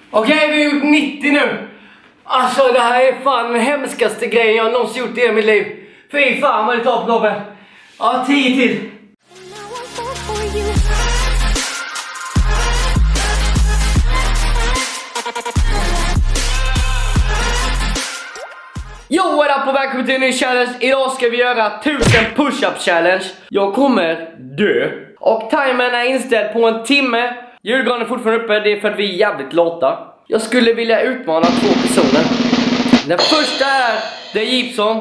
Okej, vi har gjort 90 nu. Alltså det här är fan den hemskaste grejen jag någonsin gjort i hela mitt liv. Fy fan vad det tar på gubben. Ja, 10 till. Jo, what up och välkommen till en ny challenge. Idag ska vi göra 1000 push-up challenge. Jag kommer dö. Och timern är inställd på 1 timme. Julgranen är fortfarande uppe, det är för att vi är jävligt låta. Jag skulle vilja utmana 2 personer. Den första är The Gibson.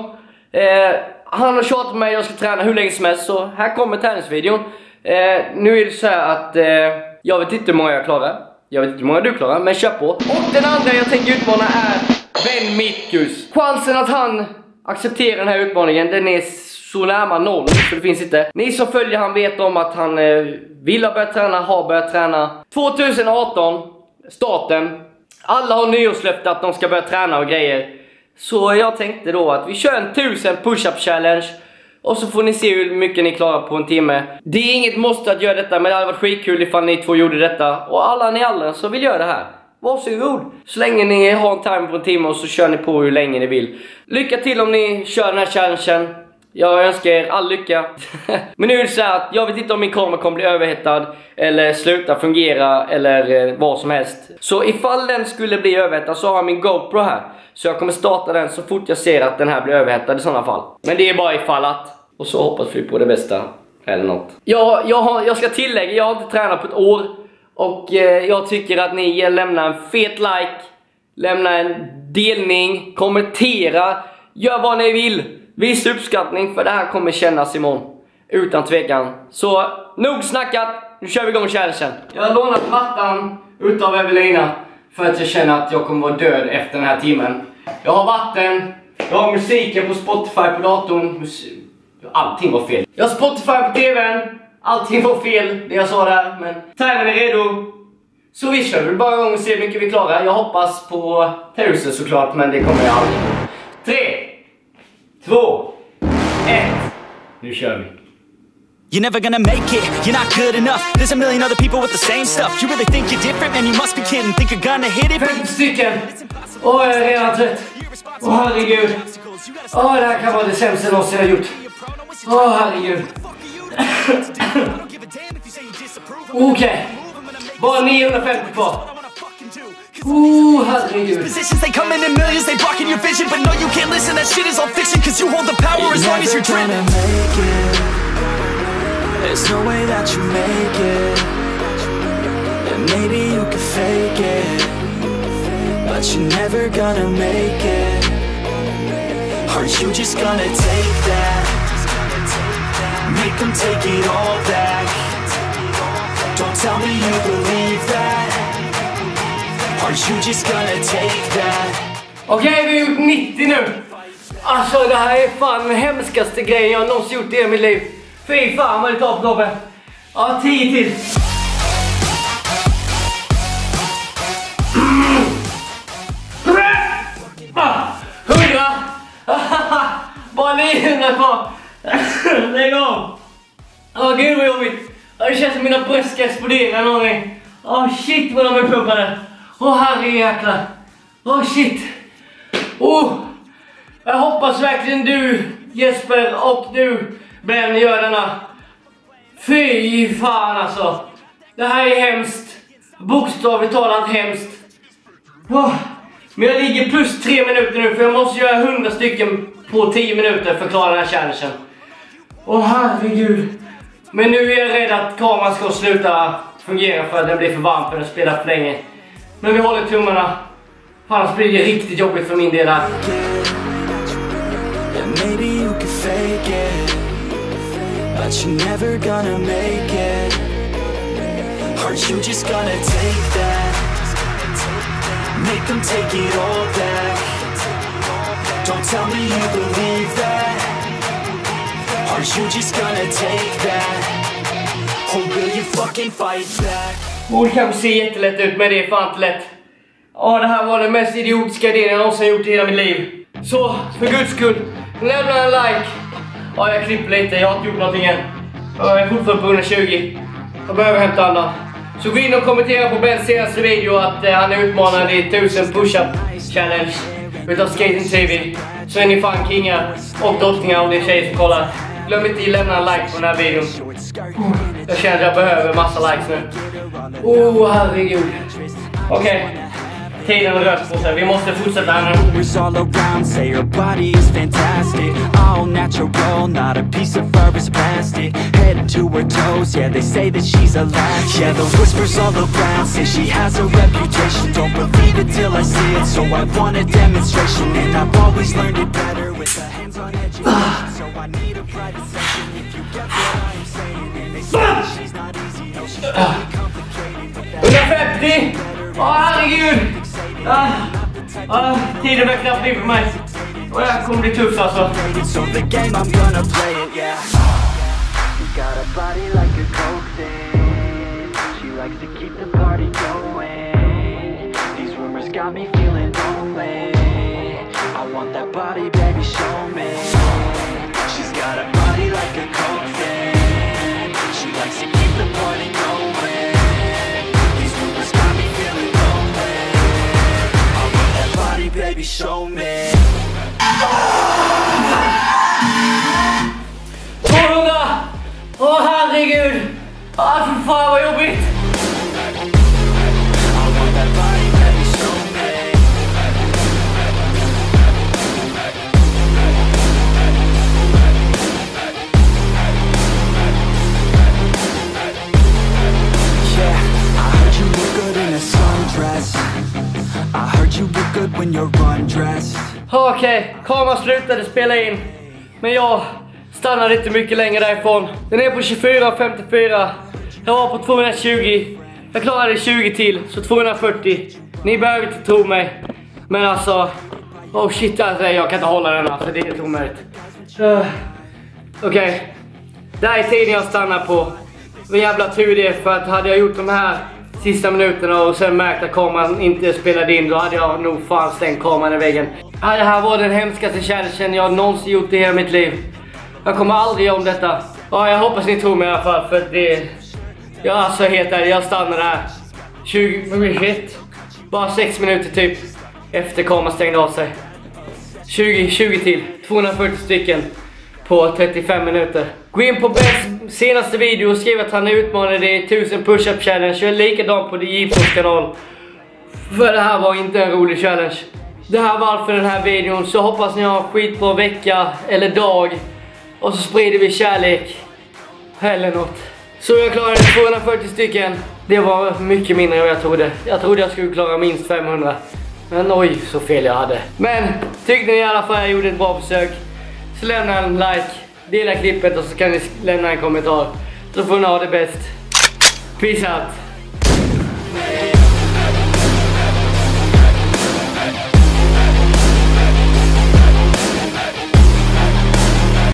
Han har tjatat med mig, jag ska träna hur länge som helst. Så här kommer träningsvideon. Nu är det så här att jag vet inte hur många jag klarar. Jag vet inte hur många du klarar, men kör på. Och den andra jag tänker utmana är Ben Mitkus. Chansen att han accepterar den här utmaningen, den är så närmare noll, så det finns inte. Ni som följer han vet om att han vill ha börjat träna, har börjat träna. 2018, starten. Alla har nyårslöfte att de ska börja träna och grejer. Så jag tänkte då att vi kör en 1000 push-up challenge. Och så får ni se hur mycket ni klarar på 1 timme. Det är inget måste att göra detta, men det hade varit skitkul ifall ni 2 gjorde detta. Och alla ni andra så vill göra det här. Varsågod. Så länge ni har en timer på 1 timme och så kör ni på hur länge ni vill. Lycka till om ni kör den här challengen. Jag önskar er all lycka. Men nu är det så här att jag vet inte om min kamera kommer bli överhettad eller sluta fungera eller vad som helst. Så ifall den skulle bli överhettad så har jag min GoPro här. Så jag kommer starta den så fort jag ser att den här blir överhettad i sådana fall. Men det är bara ifall att. Och så hoppas vi på det bästa. Eller något. Jag ska tillägga, jag har inte tränat på ett år. Och jag tycker att ni lämnar en fet like. Lämna en delning. Kommentera. Gör vad ni vill. Visa uppskattning, för det här kommer kännas imorgon. Utan tvekan. Så nog snackat. Nu kör vi igång challengen. Jag har lånat mattan utav Evelina. För att jag känner att jag kommer vara död efter den här timmen. Jag har vatten. Jag har musiken på Spotify på datorn. Allting var fel. Jag har Spotify på tvn. Allting var fel, det jag sa där. Men timern är redo. Så vi kör bara igång och se hur mycket vi klarar. Jag hoppas på 1000 såklart, men det kommer jag aldrig. 3, 2, 1. Nu kör vi. You're never gonna make it, you're not good enough. There's a million other people with the same stuff. You really think you're different, man, you must be kidding. Think you're gonna hit it? 5 stycken. Åh, jag är redan trött. Åh, herregud. Åh, det här kan vara det sämsta någonsin jag har gjort. Åh, herregud. Okej. Bara 950 kvar. Herregud. Positions they come in millions, they blocking your vision, but no, you can't listen. That shit is all fiction, cause you hold the power as long as you're driven. There's no way that you make it. And maybe you can fake it, but you're never gonna make it. Are you just gonna take that? Make them take it all back. Don't tell me you believe that. Are you just gonna take that? Okej, vi har gjort 90 nu. Alltså det här är fan den hemskaste grejen jag någonsin gjort i hela mitt liv. Fy fan vad det tar på gubben. Ja, 10 till. Ah, 100. Bara 900 kvar. Lägg av. Åh gud vad jobbigt. Det känns som mina bröst ska explodera någonting. Åh shit vad de är pumpade. Åh herrejäklar. Åh shit. Jag hoppas verkligen du Jesper och du Ben gör denna. Fy fan alltså. Det här är hemskt. Bokstavligt talat hemskt. Men jag ligger plus 3 minuter nu, för jag måste göra 100 stycken på 10 minuter för att klara den här challengen. Åh herregud. Men nu är jag rädd att kameran ska sluta fungera för att den blir för varm för den spelar för länge. Men vi håller tummarna. Annars blir det riktigt jobbigt för min del här. Maybe you can fake it, but you're never gonna make it. Are you just gonna take that? Make them take it all back. Don't tell me you believe that. Are you just gonna take that? Or will you fucking fight back? Det kanske ser jättelätt ut, men det är fan inte lätt. Ja, det här var den mest idiotiska idén jag någonsin gjort i hela mitt liv. Så, för guds skull, lämna en like. Ja, jag klipper lite, jag har inte gjort någonting än. Jag är fortfarande på 120. Jag behöver hämta andan. Så gå in och kommentera på Bens senaste video att han är utmanad i 1000 push-up challenge utav Skating TV. Så är ni fan kingar och drottningar om det är tjejer som kollar. Glöm inte att lämna en like på den här videon. Jag känner att jag behöver massa likes nu. Herregud. Okej. Tiden rör på sig. Vi måste fortsätta här nu. Rumors all around say her body is fantastic. All natural, not a piece of fur is plastic. Head to her toes, yeah, they say that she's a latch. Yeah, the whispers all around say she has a reputation. Don't believe it till I see it, so I want a demonstration. And I've always learned it better with a hands-on education. So I need a private session if you get what I'm saying. And they say that she's not easy, no, she's very complicated. 150! Herregud! Tiden är knappt in för mig. Och det här kommer bli tufft alltså. So the game I'm gonna play it, yeah. She got a body like a coke thing. She likes to keep the party going. These rumors got me feeling lonely. I want that body, baby, show me. She's got a body like a coke thing. She likes to keep the party going. These rumors got me feeling lonely. I want that body, baby, show me. 200! Herregud! För fan vad jobbigt! Okej, kameran slutade spela in. Men jag stannade inte mycket längre därifrån. Den är på 24,54. Jag var på 220. Jag klarade 20 till, så 240. Ni behöver inte tro mig. Men alltså, oh shit, alltså, jag kan inte hålla den, alltså, det är helt omöjligt. Okej. Det här är tiden jag stannar på. Vad jävla tur det är, för att hade jag gjort de här sista minuterna och sen märkt att kameran inte spelade in, då hade jag nog fan stängt kameran i väggen. Det här var den hemskaste challengen jag någonsin gjort i hela mitt liv. Jag kommer aldrig göra om detta. Ja, jag hoppas ni tror mig i alla fall, för det... Ja, alltså helt ärligt, jag stannar där 20, bara 6 minuter typ efter kameran stängde av sig. 20 till, 240 stycken på 35 minuter. Gå in på Bens senaste video och skriv att han är utmanad i 1000 push-up challenge. Jag är likadan på DJs kanal. För det här var inte en rolig challenge. Det här var allt för den här videon. Så hoppas ni har en skitbra vecka eller dag. Och så sprider vi kärlek. Eller något. Så jag klarade 240 stycken. Det var mycket mindre än jag trodde. Jag trodde jag skulle klara minst 500. Men oj, så fel jag hade. Men tyckte ni i alla fall jag gjorde ett bra försök, så lämna en like, dela klippet och så kan ni lämna en kommentar. Så får ni ha det bäst. Peace out.